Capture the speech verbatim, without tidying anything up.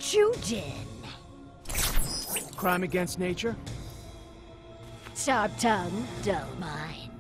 what you did. Crime against nature? Sharp tongue, dull mind.